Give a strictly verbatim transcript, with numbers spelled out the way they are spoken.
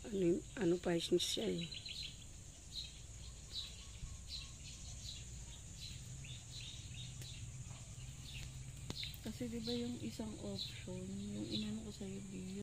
Ano, ano pa siya eh. Kasi diba yung isang option, yung inano ko sa'yo,